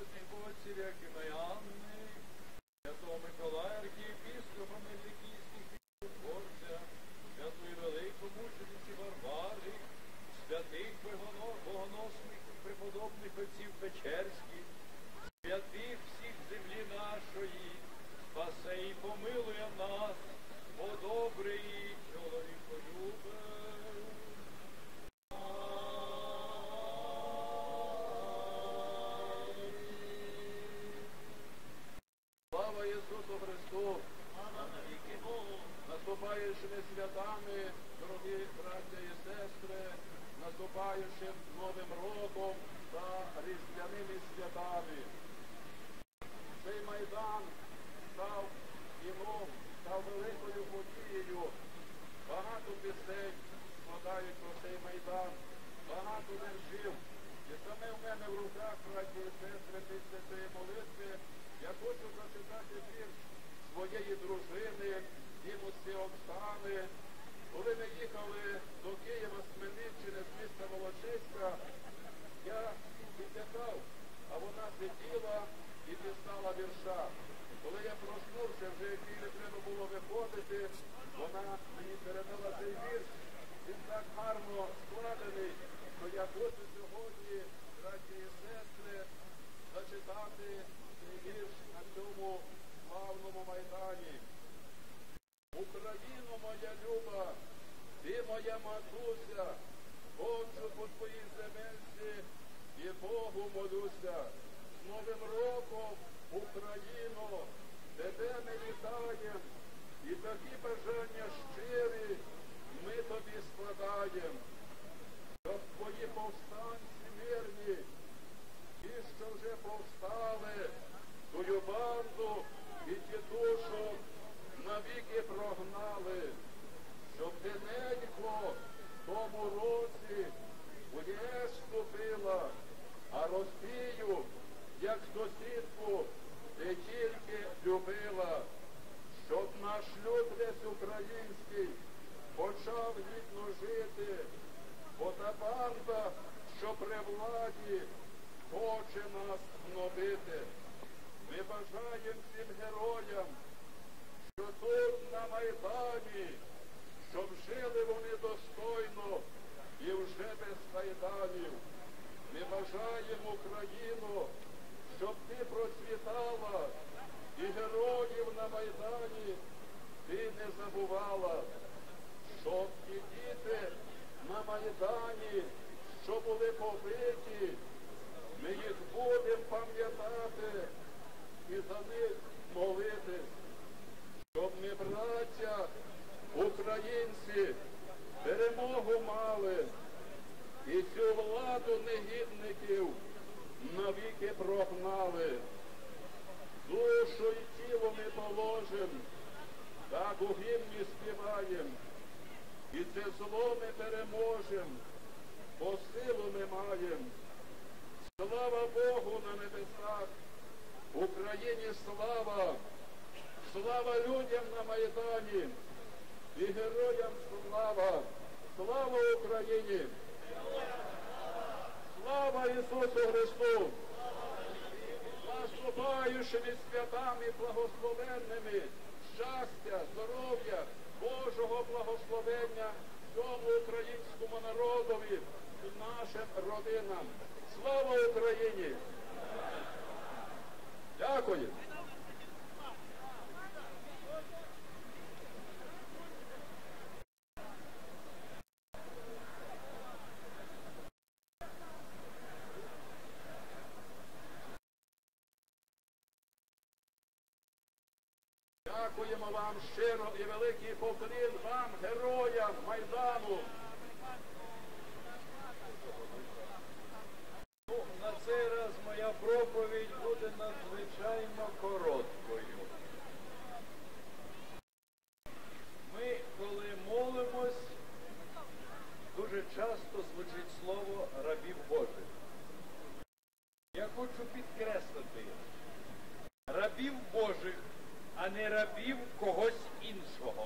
всевозних отців, як і Анни, святого Миколая, архієпископа Мельникійських і Творця, святої великомучениці Варвари, святих богоносних преподобних отців Печерських, святих всіх землі нашої, спасе і помилує нас, бо добрий чоловіколюбе. Слава Ісусу Христу! Наступаючими святами, дорогі браття і сестри, наступаючим Новим роком та різдвяними святами. Цей Майдан став кіном, став великою подією. Багато пісень складають про цей Майдан, багато віршів. І саме в мене в руках, браті і сестри, після цієї молитви, я хочу зачитати вірш своєї дружини, Дімусі Оксани. Коли ми їхали до Києва з Хмельниччини, з міста Волочиська, я відтякав, а вона сиділа і дістала вірша. Коли я проснувся, вже не треба було виходити, вона мені передала цей вірш. Він так гарно складений, що я хочу сьогодні, браті і сестри, зачитати цей вірш на цьому славному Майдані. Україно моя люба, ти моя матуся, ходжу по твоїй земельці і Богу молюся. З Новим роком, Україно, тебе ми вітаєм, і такі бажання щирі ми тобі складаєм. Щоб твої повстанці мирні, ті, що вже повстали, тую банду і тітушок навіки прогнали, щоб ти ненько в тому році у ЄС вступила, а Росію, як сусідку, ти тільки любила, щоб наш люд весь український почав гідно жити, бо та банда, що при владі, хоче нас гнобити. Ми бажаємо всім героям, що тут на Майдані, щоб жили вони достойно і вже без кайданів. Ми бажаємо Україну, щоб ти процвітала і героїв на Майдані ти не забувала, щоб ті діти на Майдані, що були побиті, ми їх будемо пам'ятати і за них молитись. Щоб ми, браття, українці, перемогу мали і цю владу негідників навіки прогнали. Душу і тіло ми положим, так у гімні співаєм, і це зло ми переможем, бо силу ми маєм. Слава Богу на небесах, Україні слава! Слава людям на Майдані і героям слава! Слава Україні! Слава Ісусу Христу! Наступаючими святами благословенними, щастя, здоров'я, Божого благословення всьому українському народові і нашим родинам. Слава Україні! Дякую! Дякуємо вам щиро і великий поклін вам, героям Майдану. На цей раз моя проповідь буде надзвичайно короткою. Ми, коли молимось, дуже часто звучить слово рабів Божих. Я хочу підкреслити, рабів Божих, а не рабів когось іншого.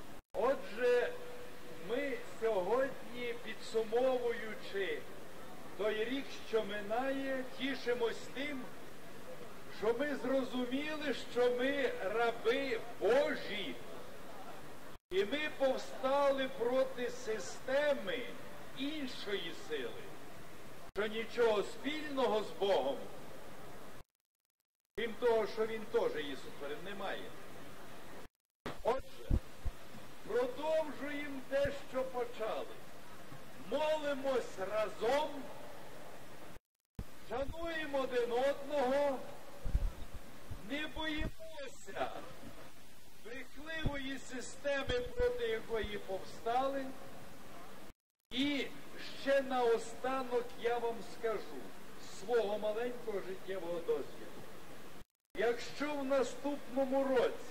Отже, ми сьогодні, підсумовуючи той рік, що минає, тішимось тим, що ми зрозуміли, що ми раби Божі, і ми повстали проти системи іншої сили, що нічого спільного з Богом, крім того, що Він теж є суперен, немає. Отже, продовжуємо те, що почали. Молимось разом, шануємо один одного, не боїмося брехливої системи, проти якої повстали. І ще наостанок я вам скажу з свого маленького життєвого досвіду. Якщо в наступному році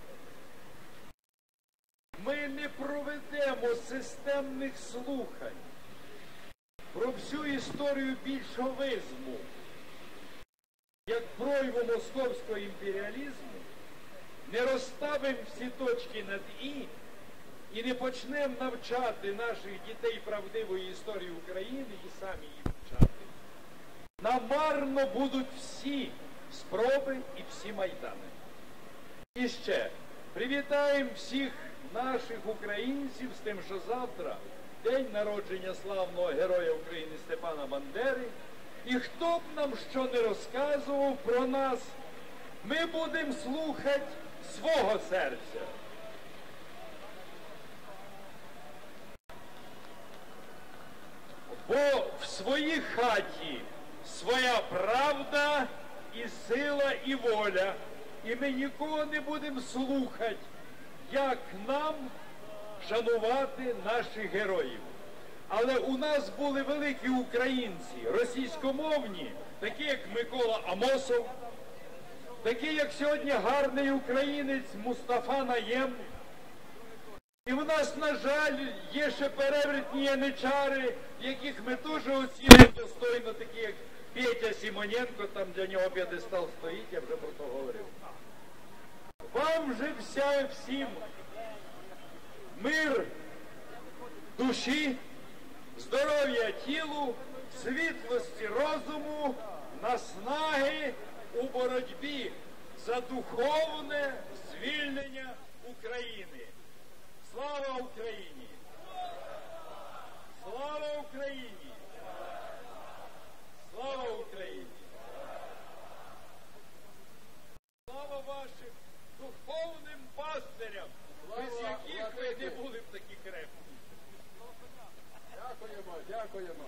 ми не проведемо системних слухань про всю історію більшовизму, як прояву московського імперіалізму, не розставимо всі точки над і не почнемо навчати наших дітей правдивої історії України і самі її вчати, намарно будуть всі спроби і всі майдани. І ще привітаємо всіх наших українців з тим, що завтра день народження славного героя України Степана Бандери. І хто б нам що не розказував про нас, ми будемо слухати свого серця. Бо в своїй хаті своя правда і сила, і воля. І ми нікого не будемо слухати, як нам шанувати наших героїв. Але у нас були великі українці, російськомовні, такі як Микола Амосов, такі як сьогодні гарний українець Мустафа Наєм. І в нас, на жаль, є ще перевертні яничари, яких ми теж оцінюємо достойно, такі як Петя Симоненко, там для нього п'єдестал стоїть, я вже про це говорив. Вам же всім мир душі, здоров'я тілу, світлості розуму, наснаги у боротьбі за духовне звільнення України. Слава Україні! Слава Україні! Слава Україні! Слава вашим духовним пастирям, без яких ви не були б такі крепкі. Дякуємо, дякуємо.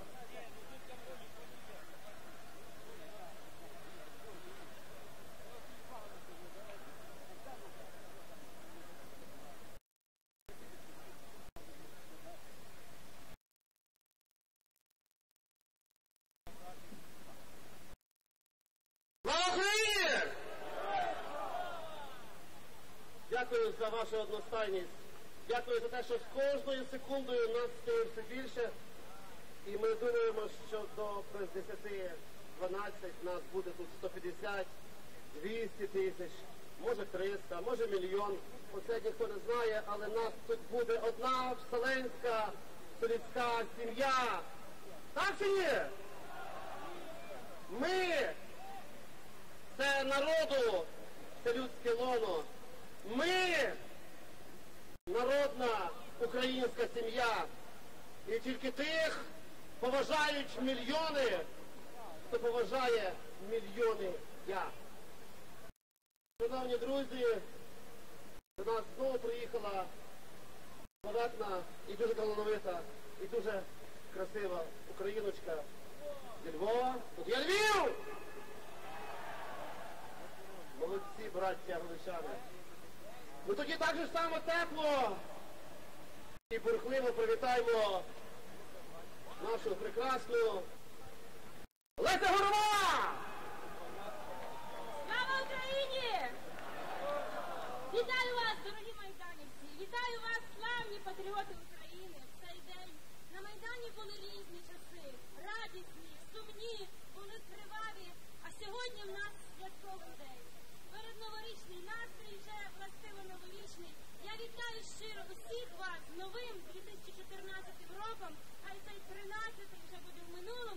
Дякую за вашу одностайність. Дякую за те, що з кожною секундою нас стає все більше. І ми думаємо, що до 10-12 нас буде тут 150, 200 тисяч, може 300, може мільйон. Оце ніхто не знає, але нас тут буде одна вселенська людська сім'я. Так чи ні? Ми – це народу, це людське лоно. Ми – народна українська сім'я. І тільки тих поважають мільйони, хто поважає мільйони я. Шановні друзі, до нас знову приїхала славетна і дуже талановита, і дуже красива україночка зі Львова. Тут є Львів! Молодці, браття галичани. Ми тоді так же само тепло і бурхливо привітаємо нашу прекрасну Леся Горова! Слава Україні! Вітаю вас, дорогі майданівці! Вітаю вас, славні патріоти України! В цей день на Майдані були різні часи, радісні, сумні, були тривалі, а сьогодні в нас святковий день. Перед новорічний настрій, вже властиво новорічний. Я вітаю щиро усіх вас з новим 2014 роком, хай цей 13-й вже буде в минулому.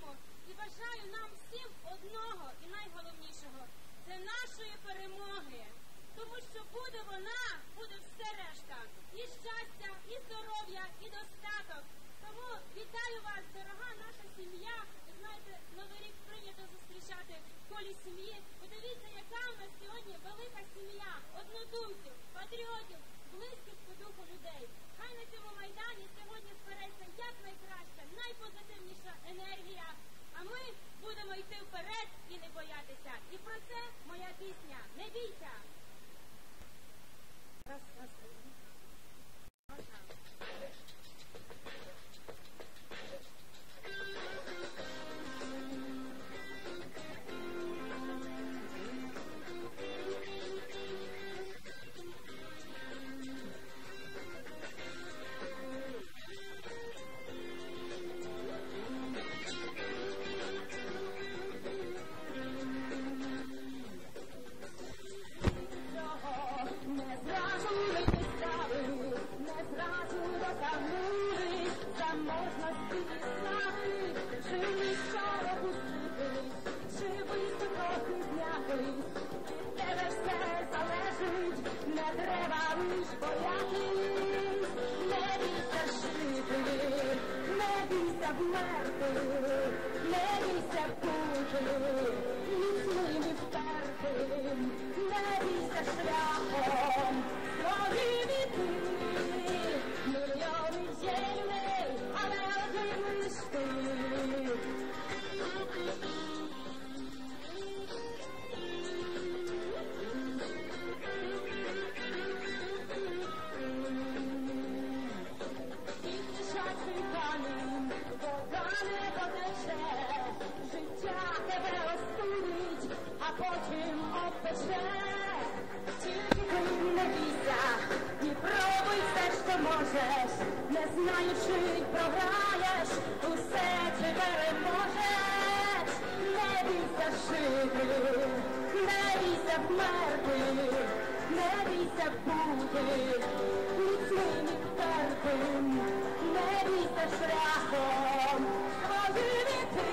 хотів одного і найголовнішого – це нашої перемоги. Тому що буде вона, буде все решта. І щастя, і здоров'я, і достаток. Тому вітаю вас, дорога наша сім'я. Ви знаєте, Новий рік прийнято зустрічати в колі сім'ї. Подивіться, яка у нас сьогодні велика сім'я, однодумців, патріотів, близьких по духу людей. Хай на цьому Майдані сьогодні збереться якнайкраща, найпозитивніша енергія. А ми будемо йти вперед і не боятися. І про це моя пісня «Не бійся». Раз. Не знаючи, програєш, усе ти переможеш. Не бійся жити, не бійся вмерти, не бійся бути міцним і впертим, не бійся шляхом своїм іти.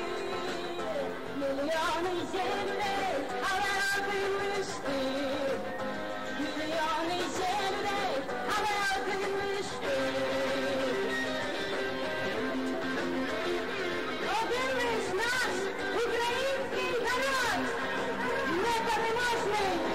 Мільйони є людей, але один лиш ти. Мільйони є людей, але один лиш ти. Один лиш наш український народ непереможний.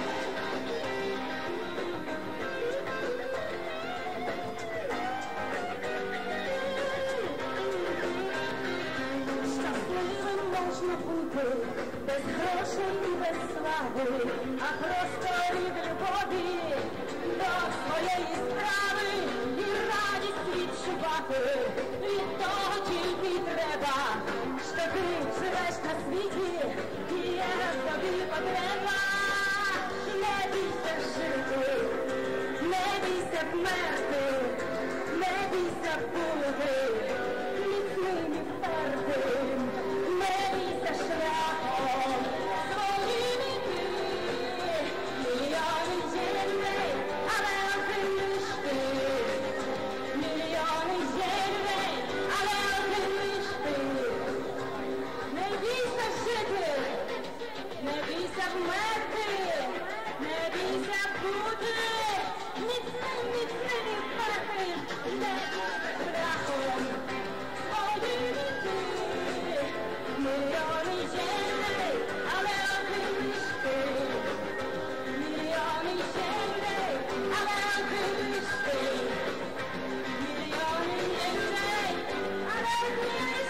Щасливим можна бути без грошей і без слави, а просто від любові до своєї справи і радість відчувати. Від того тільки треба, що ти живеш на світі і є тобі потреба. Не бійся жити, не бійся вмерти, не бійся бути міцним і впертим, не бійся шляхом своїм іти. Мільйони є людей, але один лиш ти. Мільйони є людей, але один лиш ти. Не бійся жити, не бійся вмерти, не бійся бути міцним і впертим, не бійся шляхом своїм іти. Мільйони є людей, але один лиш ти. Мільйони є людей, але один лиш ти. Мільйони є людей, але один лиш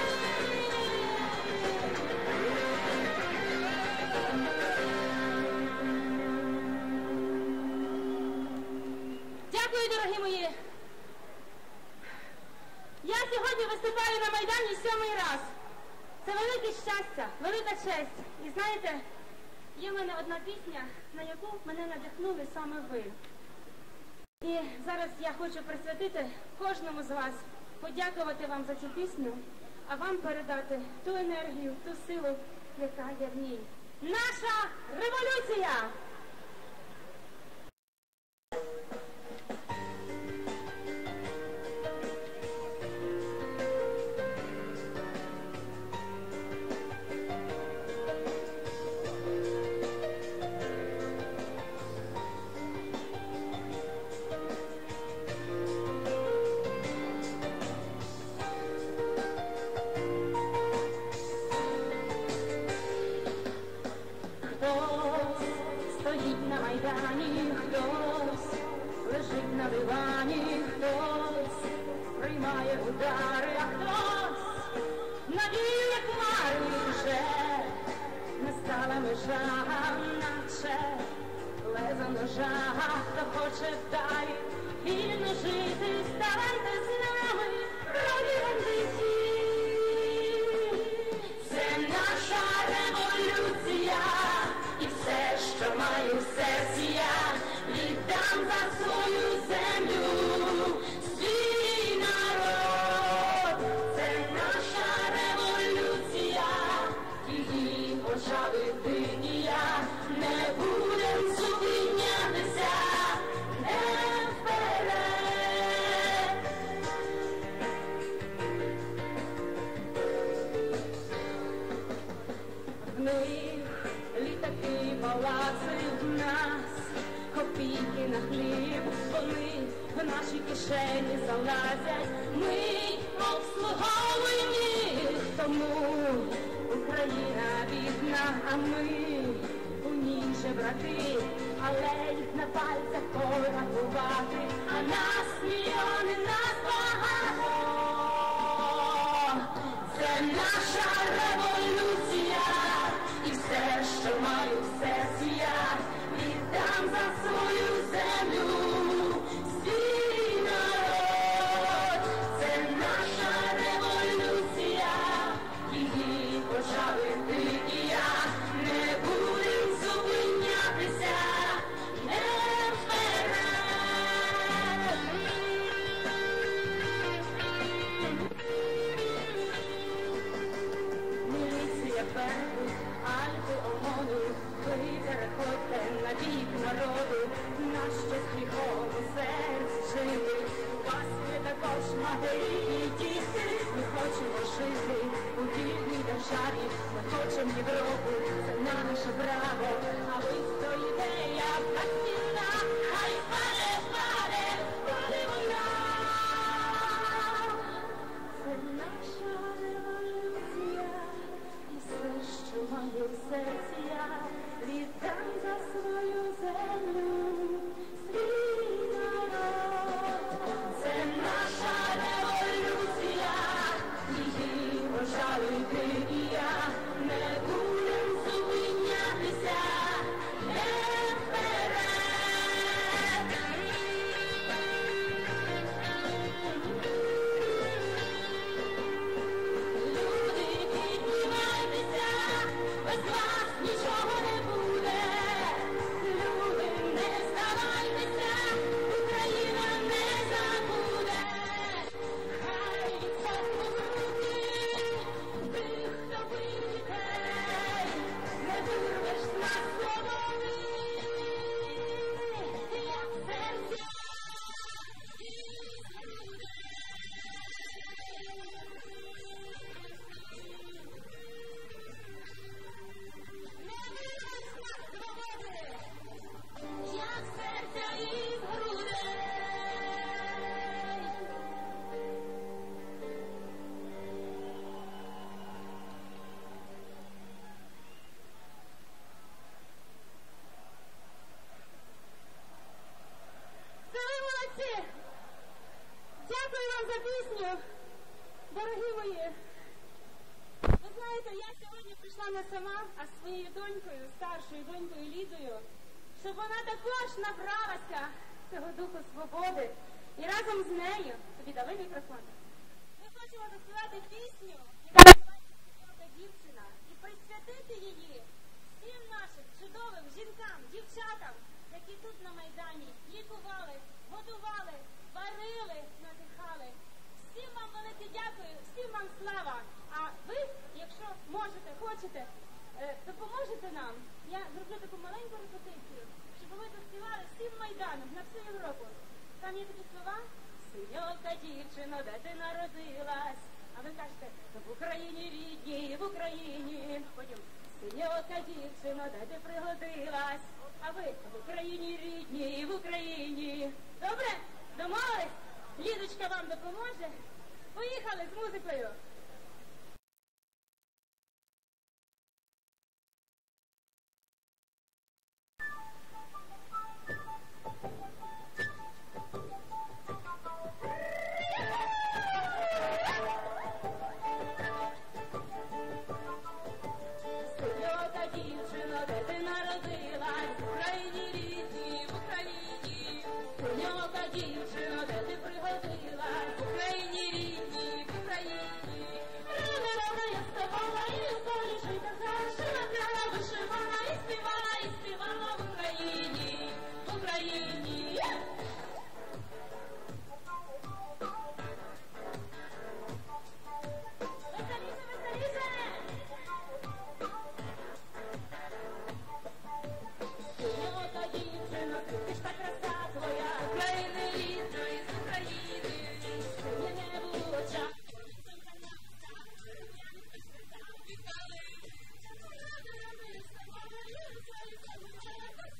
Дякую, дорогі мої. Я сьогодні виступаю на Майдані 7-й раз. Це велике щастя, велика честь. І знаєте, є в мене одна пісня, на яку мене надихнули саме ви. І зараз я хочу присвятити кожному з вас, подякувати вам за цю пісню, а вам передати ту енергію, ту силу, яка є в ній. Наша революція! Майдані хтось, лежить на дивані хтось, приймає удари, а хтось навіє хмари вже, настала межа, наче лезо ножа, хто хоче далі вільно жити, ставайте з нами, роді бандиті. Це наша революція, і все, що маю в серці я, віддам за свою землю, свій народ. Це наша революція, її почали динія, не будем зупинятися, не вперед. В них літаки, палаци, в нас копійки на хліб, вони в наші кишені залазять, ми обслуговуємо, тому Україна бідна, а ми у ній же брати, але їх на пальцях порахувати, а нас мільйони, нас багато. Це наша революція, і все, що маю в серці я, віддам за свою землю, свій народ. Це наша революція, її почали ти і я, не будем зупинятися, не вперед. Міліція, Беркут, Альфи, ОМОНу, ви переходьте на бік народу, нащо з гріхом у серці жити, у вас є також матері і діти, ми хочемо жити у вільній державі, ми хочемо Європу, це наше право, а ви стоїте, як та стіна, хай паде, паде, паде вона. Це наша революція, і все, що маю в серці я, віддам за свою землю, свій народ. Це наша революція, її вважали ти і я, не будем зупинятися, не вперед. Люди, піднімайтеся, без вас нічого не буде. Люди, не здавайтеся, Україна не забуде. Хай цокнуть тих, хто вийде, не вирвеш з нас свободи, як в серці як серця із грудей. Це ви молодці! Дякую вам за пісню, дорогі мої. Ви знаєте, я сьогодні прийшла не сама, а з своєю донькою, старшою донькою Лідою, щоб вона також набралася цього духу свободи. І разом з нею, тобі дали мікрофон, ми хочемо заспівати пісню, яка називається «Дівчина», і присвятити її всім нашим чудовим жінкам, дівчатам, які тут на Майдані лікували, годували, варили, надихали. Всім вам велике дякую, всім вам слава. А ви, якщо можете, хочете, допоможете нам. Я зроблю таку маленьку репетицію, щоб ви заспівали всім Майданом на всю Європу. Там є такі слова: «Синьока, дівчино, де ти народилась?» А ви кажете: «В Україні рідній, в Україні». Потім: «Синьока, дівчино, де ти пригодилась?» А ви: «В Україні рідній, в Україні». Добре? Домовились? Лідочка вам допоможе? Поїхали з музикою!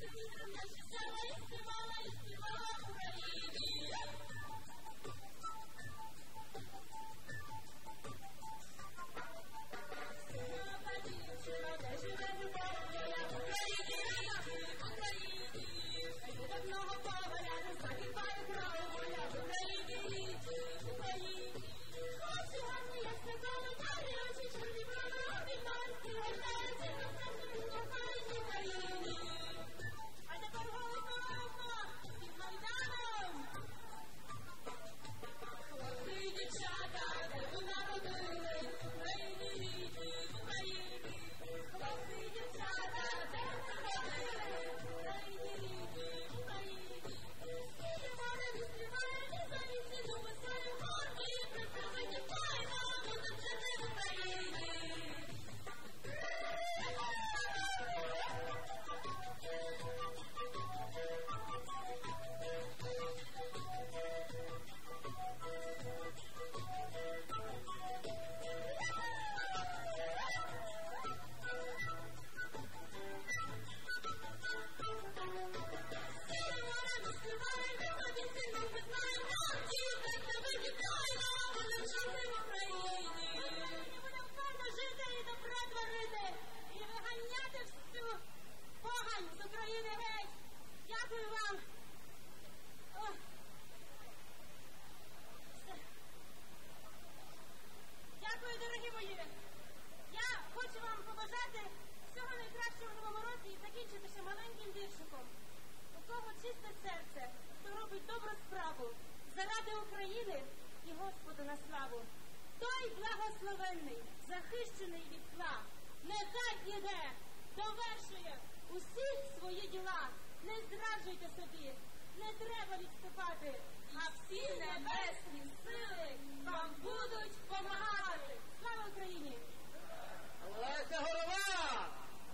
захищений від зла, нехай іде, довершує усі свої діла. Не зраджуйте собі, не треба відступати, а всі небесні сили вам будуть помагати. Слава Україні! Леся Горова!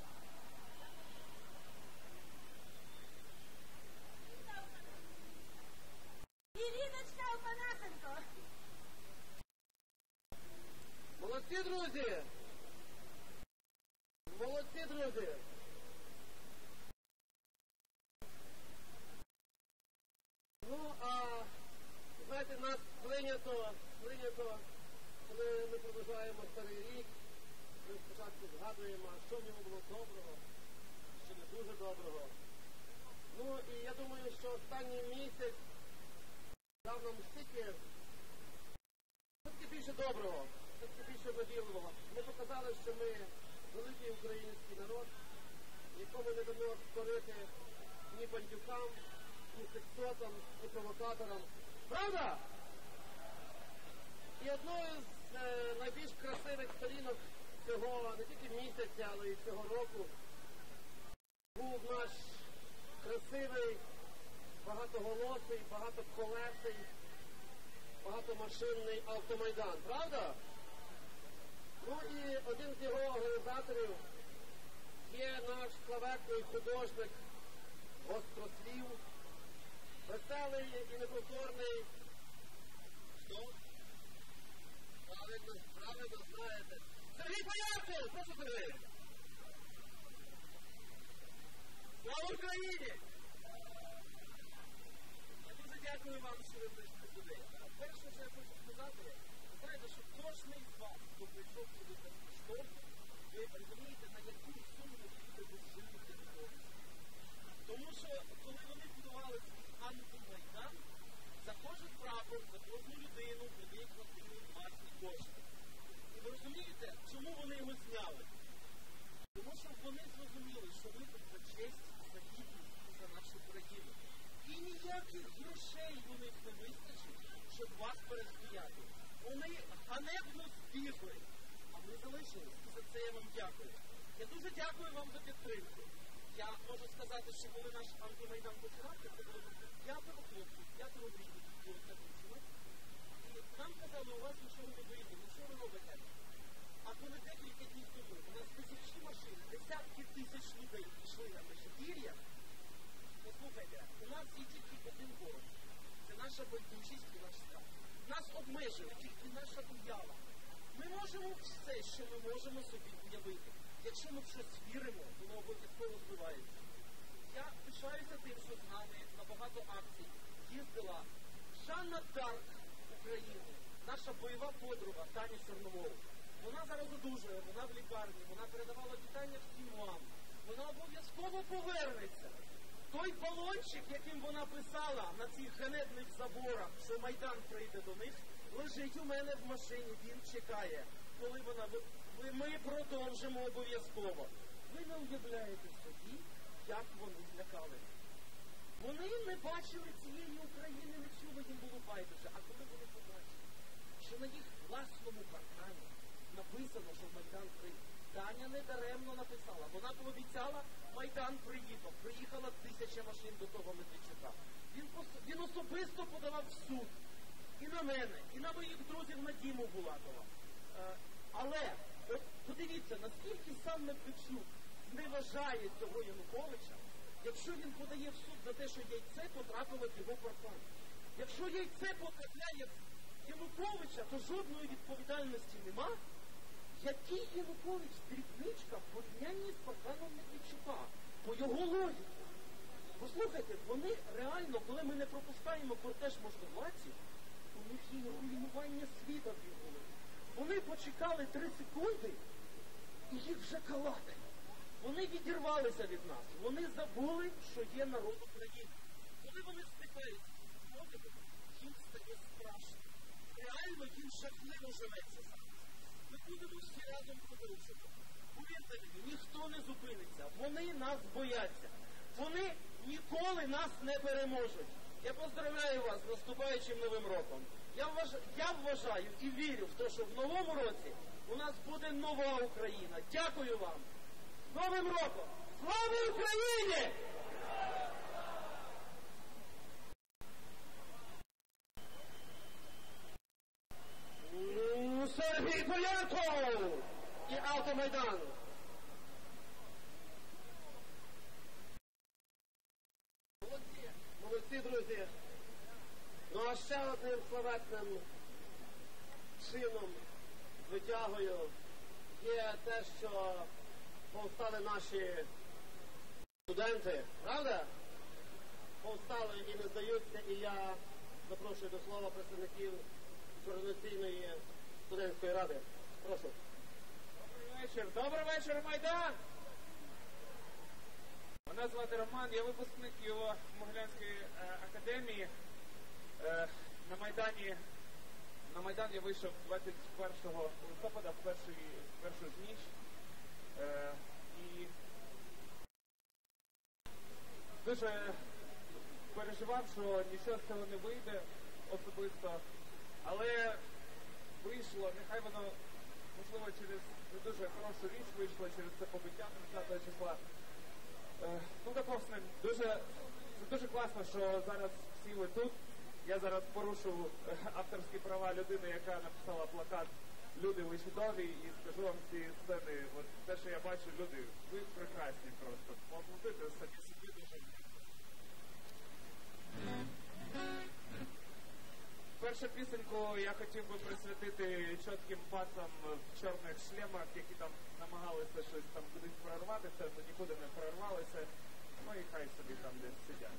І Ліночка Опанасенко! Молодці, друзі! Молодці, друзі! Ну, а знаєте, нас прийнято, коли ми продовжуємо старий рік, ми спочатку згадуємо, що в ньому було доброго, що не дуже доброго. Ну, і я думаю, що останній місяць дав нам стільки більше доброго, все-таки більше надійливого. Ми показали, що ми великий український народ, нікому не дамо створити ні бандюкам, ні сексотам, ні провокаторам. Правда? І одною з найбільш красивих сторінок цього не тільки місяця, але й цього року був наш красивий, багатоголосий, багатоколесий, багатомашинний автомайдан. Правда? Ну і один з його організаторів є наш славетний художник Гострослів, веселий і неповторний. Що? Правильно знаєте. Сергій Боярчев! Прошу, Сергій! Слава Україні! Я дуже дякую вам, що ви прийшли сюди. Перше, що я хочу сказати, знаєте, що кожний з вас, хто прийшов сюди безкоштовно, ви розумієте, на яку суму ви жили для когось. Тому що, коли вони будували свій антимайдан, за кожен прапор, за кожну людину вони платили власні кошти. І ви розумієте, чому вони його зняли? Тому що вони зрозуміли, що ви тут за честь, за гідність і за нашу країну. І ніяких грошей у них не вистачить, щоб вас перестояти. Вони ганебно збігли, а ви залишились. І за це я вам дякую. Я дуже дякую вам за підтримку. Я можу сказати, що коли наш антимайдан починався, це було 5 хлопців, 5 років, коли це починав. І нам казали, у вас нічого не вийде, ну що ви робите? А коли декілька днів тому у нас тисячі машин, десятки тисяч людей пішли на Межигір'я, послухайте, у нас є тільки один ворог. Це наша байдужість і наш страх. Нас обмежує тільки наша уява. Ми можемо все, що ми можемо собі уявити. Якщо ми в щось віримо, воно обов'язково збивається. Я багато акцій їздила Жанна Дарк України, наша бойова подруга Таня Чорновол. Вона зараз одужує, вона в лікарні, вона передавала вітання всім вам. Вона обов'язково повернеться. Той балончик, яким вона писала на цих ганебних заборах, що Майдан прийде до них, лежить у мене в машині, він чекає. Коли вона... Ми продовжимо обов'язково. Ви не уявляєте собі, як вони злякали. Вони не бачили цієї України, не чули, їм було байдуже. А коли вони побачили, що на їх власному паркані написано, що Майдан прийде, Таня недаремно написала. Вона пообіцяла, Майдан приїхав. Приїхала 1000 машин до того Медведчука. Він особисто подавав в суд. І на мене, і на моїх друзів на Діму Булатова. Але, от подивіться, наскільки сам Медведчук не вважає цього Януковича, якщо він подає в суд за те, що яйце потрапило в його паркан. Якщо яйце потрапляє в Януковича, то жодної відповідальності нема. Який Янукович дрібничка в порівнянні з парканом Медведчука? По його логіці. Послухайте, вони реально, коли ми не пропускаємо кортеж можновладців, у них є руйнування світа в їх голові. Вони почекали 3 секунди, і їх вже калатить. Вони відірвалися від нас. Вони забули, що є народ України. Коли вони стикають з подивом, їм стає страшно. Реально їм жахливо живеться зараз. Ми будемо всі разом продовжувати. Повірте мені, ніхто не зупиниться. Вони нас бояться. Вони ніколи нас не переможуть. Я поздравляю вас з наступаючим Новим роком. Я вважаю і вірю в те, що в Новому році у нас буде нова Україна. Дякую вам. З Новим роком! Слава Україні! Сергій Поляков і Автомайдан. Молодці, друзі. Ну а ще одним славетним чином, витягою, є те, що повстали наші студенти, правда? Повстали і не здаються, і я запрошую до слова представників Координаційної студентської ради. Прошу. Добрий вечір. Добрий вечір, Майдан! Мене звати Роман, я випускник його Могилянської академії. На Майдан я вийшов 21 листопада в першу ж ніч. І дуже переживав, що нічого з цього не вийде особисто. Але вийшло, нехай воно, можливо, через не дуже хорошу річ вийшло, через це побиття 30 числа. Ну, так, власне, це дуже класно, що зараз всі ви тут. Я зараз порушу авторські права людини, яка написала плакат «Люди, ви чудові», і скажу вам з цієї сцени, от те, що я бачу, люди, ви прекрасні просто. Поаплодуйте самі собі дуже. Першу пісеньку я хотів би присвятити чітким пацам в чорних шлемах, які там намагалися щось там кудись прорватися, але нікуди не прорвалися. Ну і хай собі там десь сидять.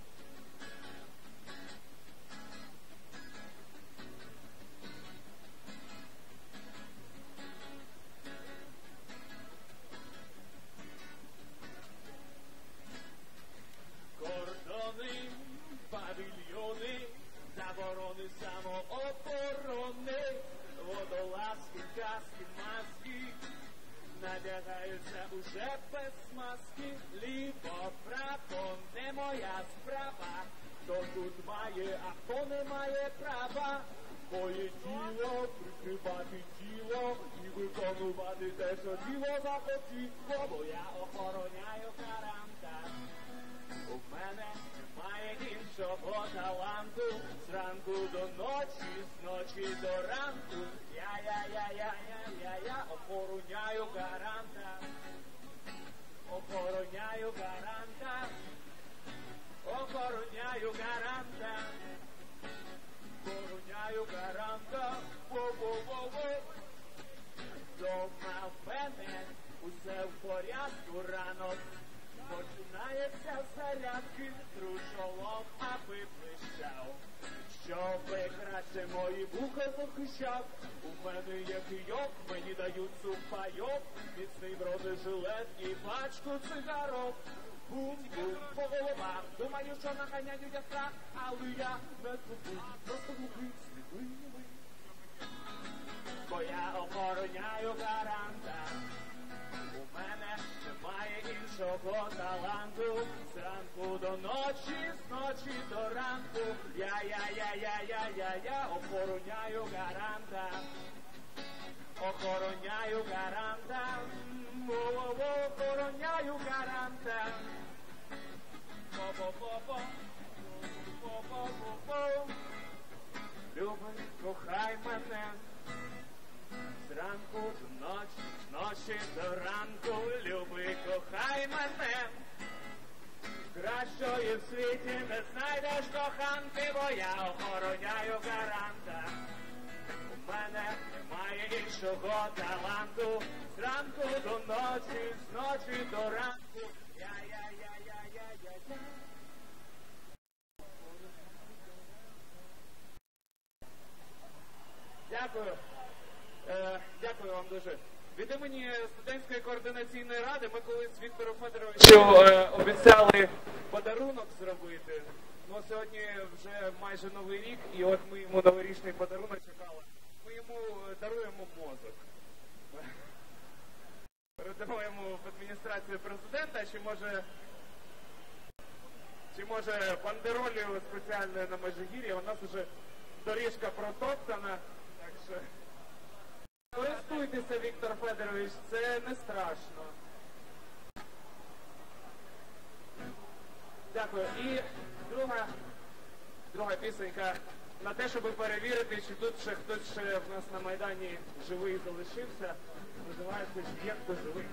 Кордони, павільйони, заборони самооборони, водолазки, каски, маски, надягаються уже без маски, ліво, право, не моя справа, хто тут має, а хто не має права, моє діло прикривати тіло і виконувати те, що тіло захотіло, бо я охороняю гаранта. У мене немає іншого таланту, зранку до ночі, з ночі до ранку. Я охороняю гаранта, охороняю гаранта, охороняю гаранта, охороняю гаранта, во-во-во-во. Дома в мене усе в порядку, ранок Починається зарядки, тру чолом, аби блищав. Щоби краще мої вуха захищав, у мене є кийок, мені дають сухпайок, міцний бронежилет і пачку цигарок. Бум-бум по головах, думаю, що наганяю я страх, але я не туплю, просто глухий сліпий. Бо я охороняю гаранта, у мене немає іншого таланту. Зранку до ночі, з ночі до ранку, я охороняю гаранта, охороняю гаранта, охороняю гаранта. Любий, кохай мене, зранку до ночі, з ночі до ранку, любий, кохай мене. Кращої в світі не знайдеш коханки, бо я охороняю гаранта. У мене немає іншого таланту, зранку до ночі, з ночі до ранку, я. Дякую. Дякую вам дуже. Від імені студентської координаційної ради ми колись Віктору Федоровичу обіцяли подарунок зробити. Ну, сьогодні вже майже Новий рік, і от ми йому новорічний подарунок чекали. Ми йому даруємо мозок. Передамо йому в адміністрацію президента, чи може бандеролю спеціальною на Межигір'ї. У нас вже доріжка протоптана, так що користуйтеся, Віктор Федорович, це не страшно. Дякую. І друга пісенька на те, щоб перевірити, чи тут ще хтось ще в нас на Майдані живий залишився. Називається «Є хто живий».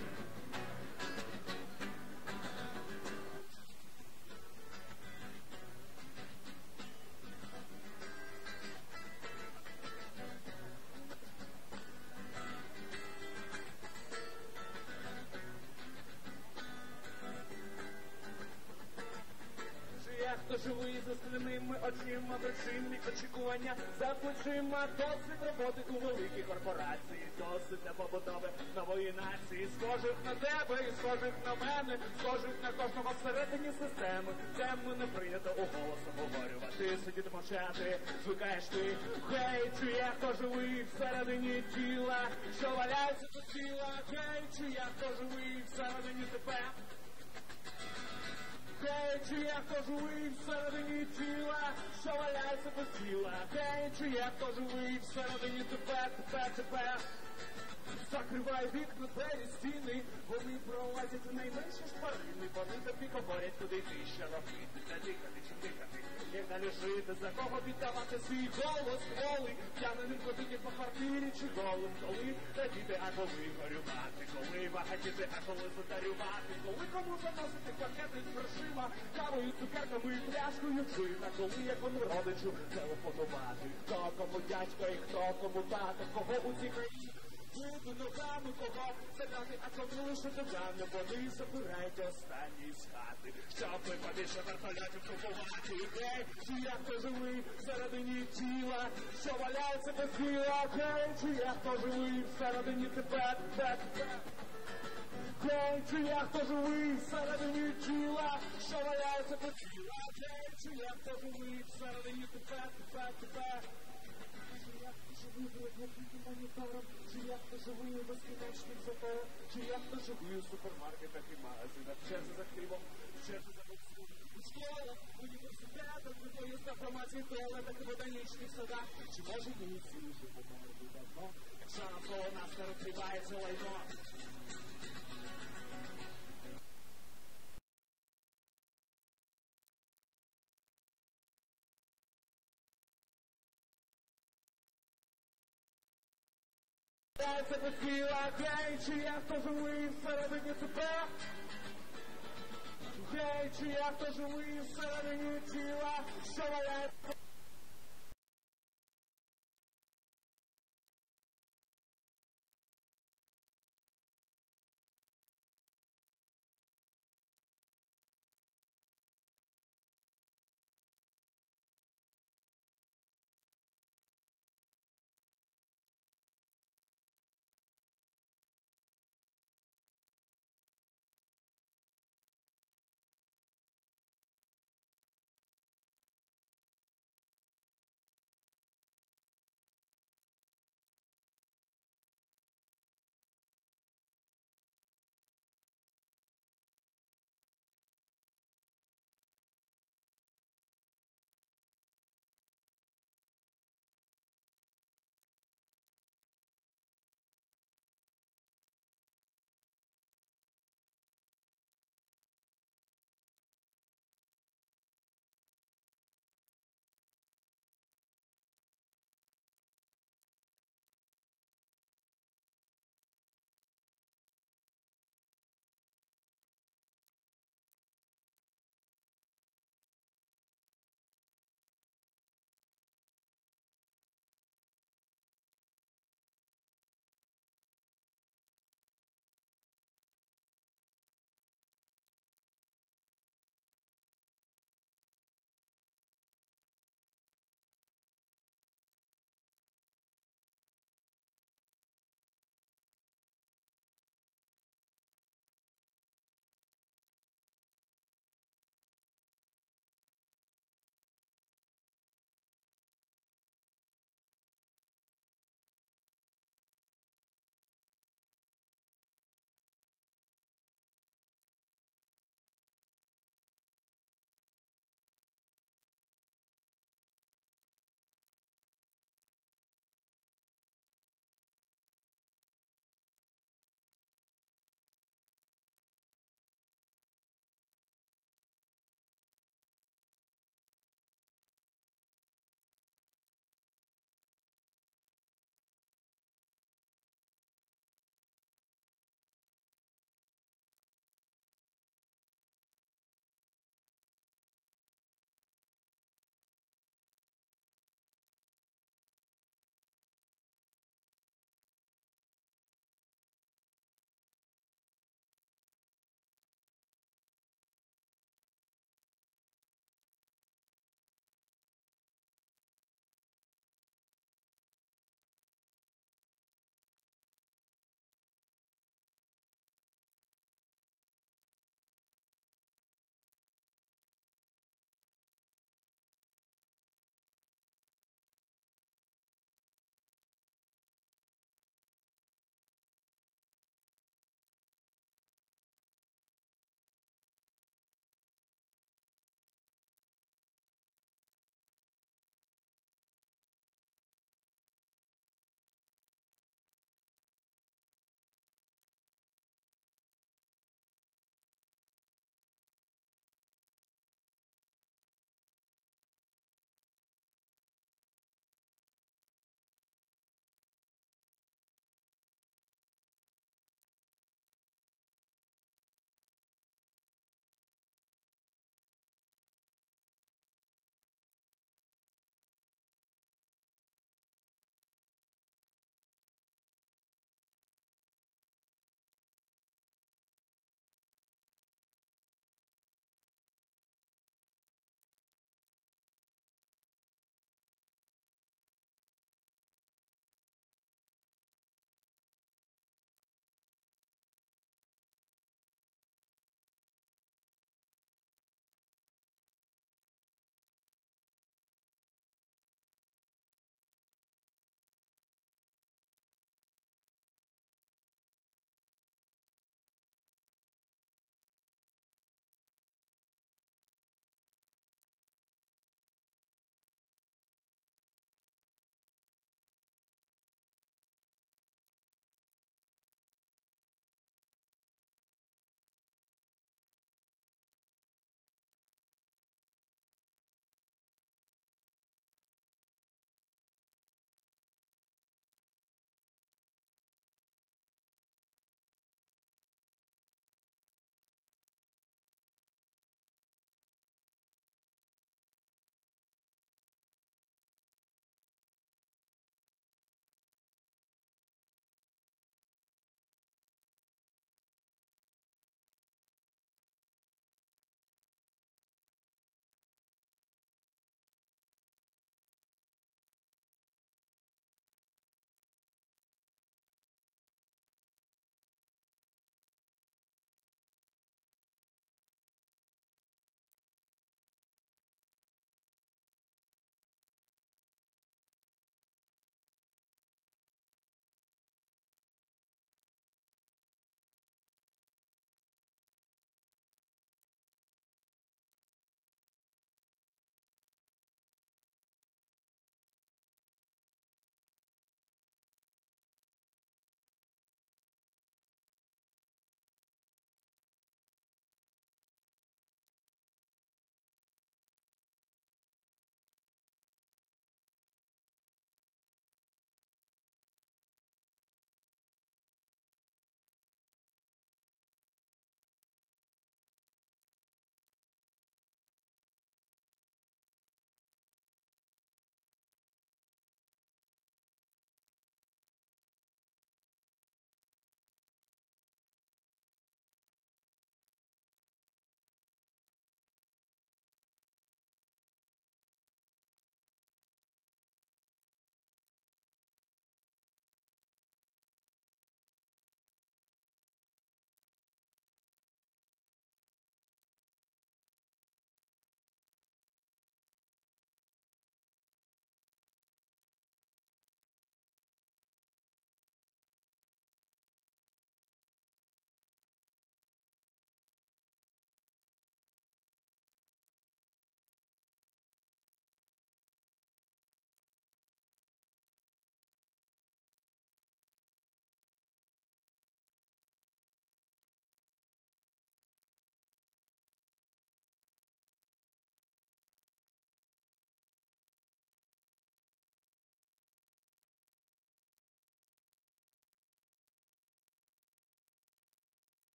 Хто живий за скляними очима, безчинні очікування за плечима, досвід роботи у великій корпорації, досвід для побудови нової нації, схожих на тебе і схожих на мене, схожих на кожного всередині системи, тему не прийнято у голосом говорювати, сидіти мовчати, звикаєш ти, гей, чи я хто живий всередині тіла, що валяється до тіла, гей, чи я хто живий всередині тебе. Гей, чи я хто живий всередині тіла, що валяється без тіла. Гей, чи я хто живий всередині тебе. Закривай вікна, двері, стіни, вони пролазять у найменші шпарини, вони тобі говорять, куди ти ще робити, де дихати чи дихати, як далі жити, за кого віддавати свій голос, коли п'яненим ходити по квартирі чи голим, коли радіти, а коли горювати, коли багатіти, а коли задарювати, коли кому заносити пакети з грошима, кавою, цукерками і пляшкою джина, коли якому родичу телефонувати, хто кому дядько і хто кому тато, кого у цій країні буду ногами, кого задати, а кому лише додане, вони забирають останні з хати, щоб ви побільше вертольотів купувати. Гей, чи я хто живий всередині тіла, що валяється без тіла, гей, чи я хто живий всередині тебе. Гей, чи я хто живий всередині тіла, що валяється без тіла, гей, чи я хто живий всередині тебе. Монітором, чи як то живий у безкінечних заторах, чи як то живий у супермаркетах і магазинах, в черзі за хлібом, в черзі за боксом, у школах, в університетах, у поїздах, громадських туалетах і ботанічних садах, чи може ми всі вже померли давно, якщо навколо нас не розкривається лайно. Це безпіла, гей, чи я хто живий всередині тебе? Гей, чи я хто живий всередині тіла, що валяється?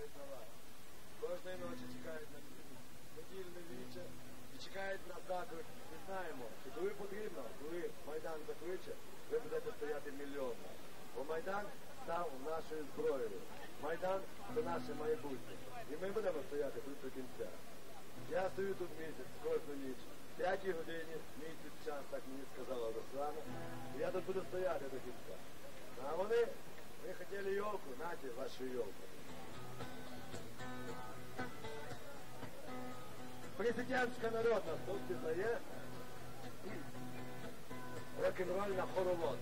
чекають на вас. Кожної ночі чекають на недільне віче і чекають на заклик. Ми знаємо, що коли потрібно, коли Майдан закличе, ви будете стояти мільйонно. Бо Майдан став нашою зброєю. Майдан – це наше майбутнє. І ми будемо стояти тут до кінця. Я стою тут місяць, кожну ніч. В 5 годині, місяць час, так мені сказала Руслана. І я тут буду стояти до кінця. А вони хотіли йолку, нате вашу йолку. Президентська народна, хто впізнає? Рок-н-рольна хоровод.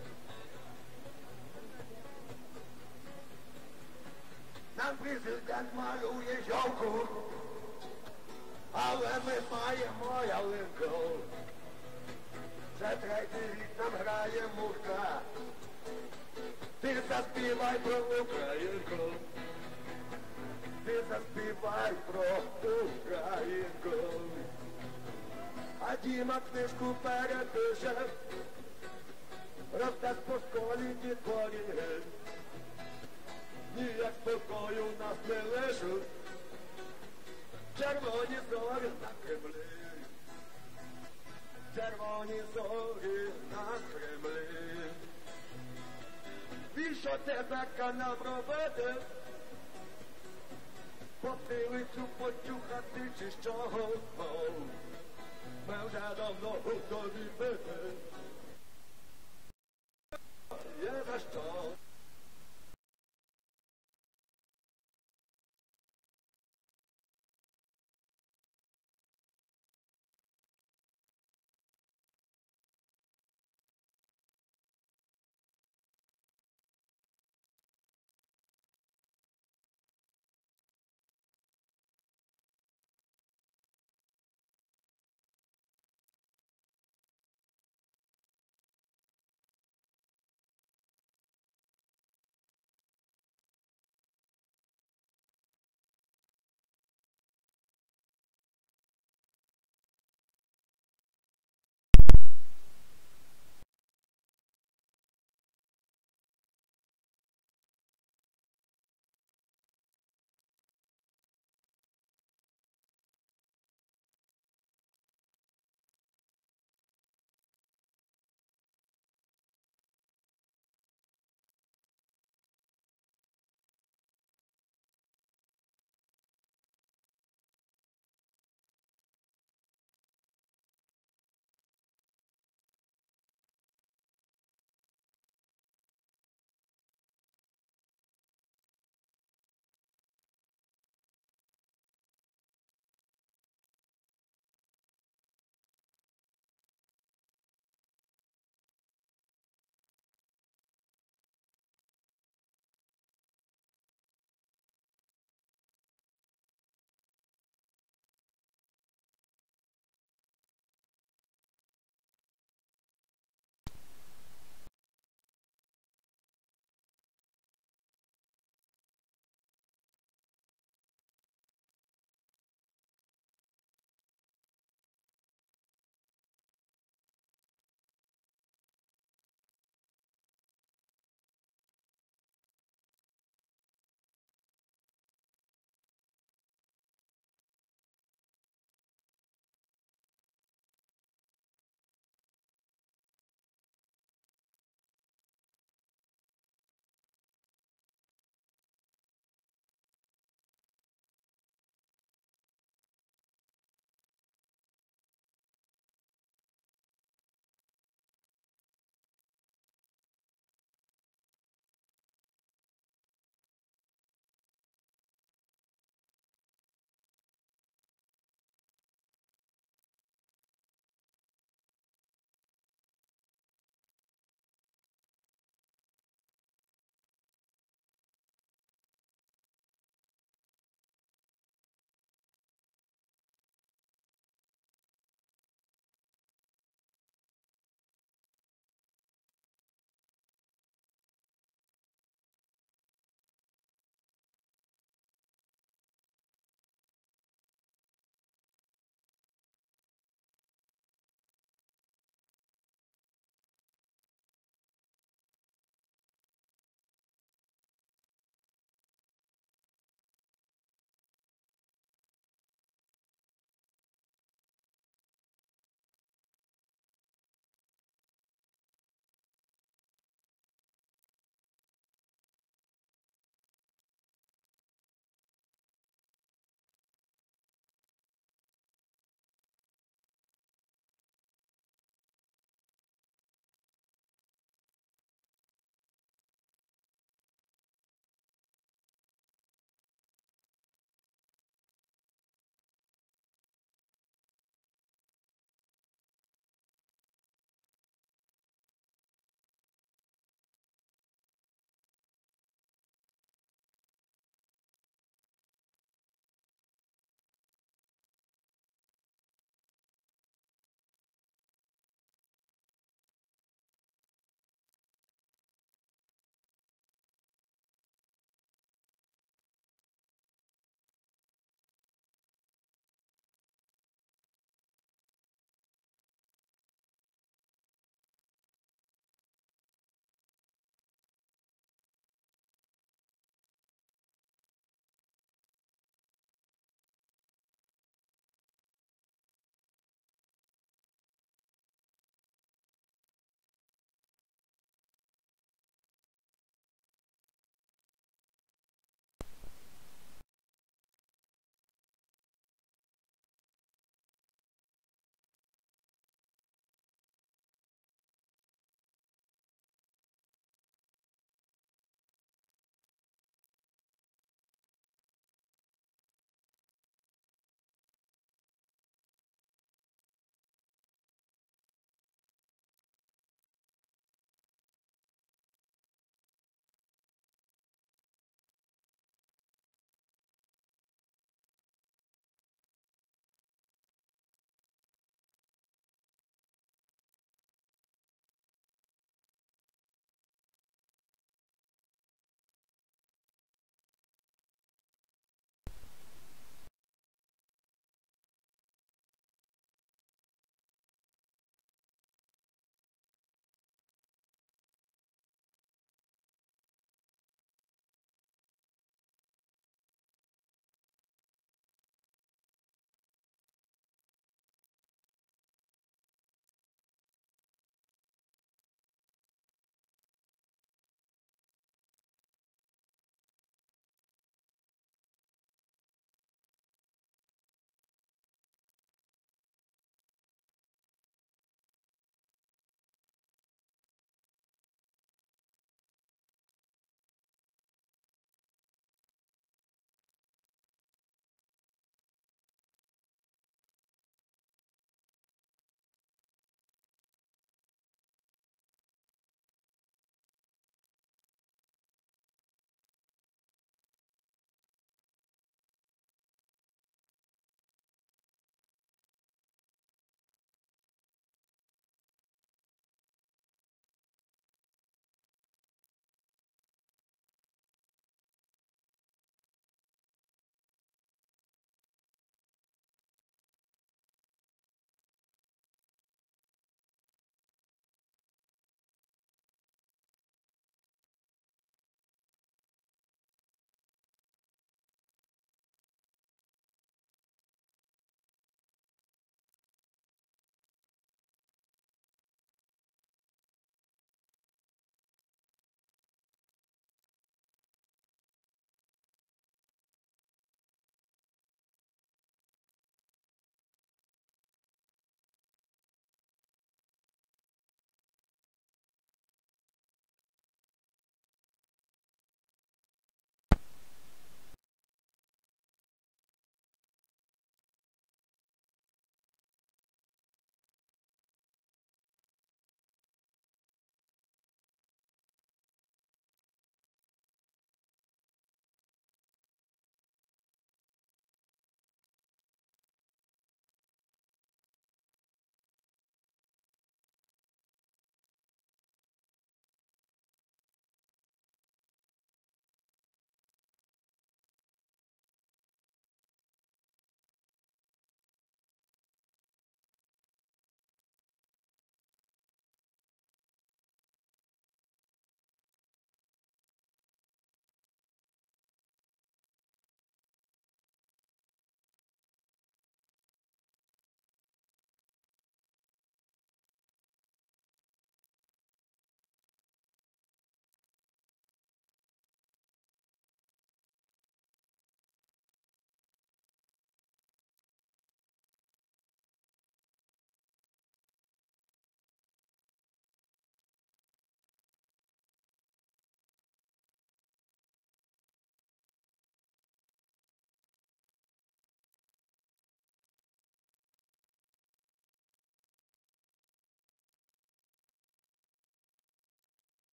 Нам президент малює йолку, але ми маємо ялинку. Вже третій рік нам грає мурка. Ти заспівай про Українку. Ти заспівай про Українку. А Діма книжку перепише, роздасть по школі дітворі. Ніяк спокою нас не лишуть. Червоні зорі на Кремлі. Червоні зорі на Кремлі. І що тебе канал робити? Потилицю почухати чи що? Ми вже давно готові бити.